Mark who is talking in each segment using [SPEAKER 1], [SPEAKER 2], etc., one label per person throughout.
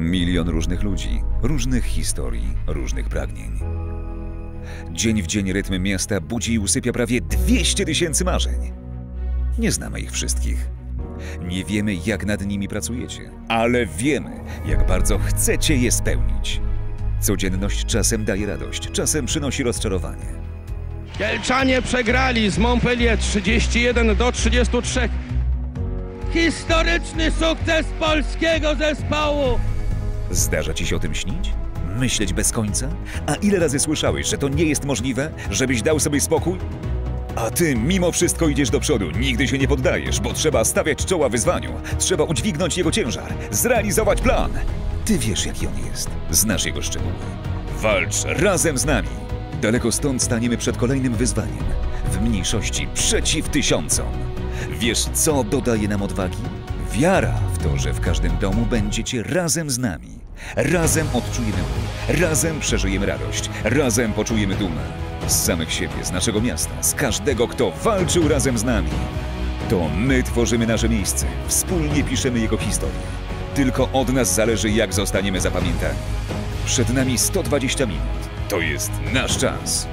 [SPEAKER 1] Milion różnych ludzi, różnych historii, różnych pragnień. Dzień w dzień rytm miasta budzi i usypia prawie 200 000 marzeń. Nie znamy ich wszystkich. Nie wiemy, jak nad nimi pracujecie, ale wiemy, jak bardzo chcecie je spełnić. Codzienność czasem daje radość, czasem przynosi rozczarowanie.
[SPEAKER 2] Kielczanie przegrali z Montpellier 31-33. Historyczny sukces polskiego zespołu!
[SPEAKER 1] Zdarza ci się o tym śnić? Myśleć bez końca? A ile razy słyszałeś, że to nie jest możliwe? Żebyś dał sobie spokój? A ty mimo wszystko idziesz do przodu, nigdy się nie poddajesz, bo trzeba stawiać czoła wyzwaniu, trzeba udźwignąć jego ciężar, zrealizować plan. Ty wiesz, jaki on jest, znasz jego szczegóły. Walcz razem z nami. Daleko stąd staniemy przed kolejnym wyzwaniem. W mniejszości przeciw tysiącom. Wiesz, co dodaje nam odwagi? Wiara w to, że w każdym domu będziecie razem z nami. Razem odczujemy ból, razem przeżyjemy radość, razem poczujemy dumę. Z samych siebie, z naszego miasta, z każdego, kto walczył razem z nami. To my tworzymy nasze miejsce, wspólnie piszemy jego historię. Tylko od nas zależy, jak zostaniemy zapamiętani. Przed nami 120 minut. To jest nasz czas.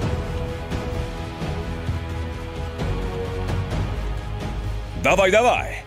[SPEAKER 1] Dawaj, dawaj!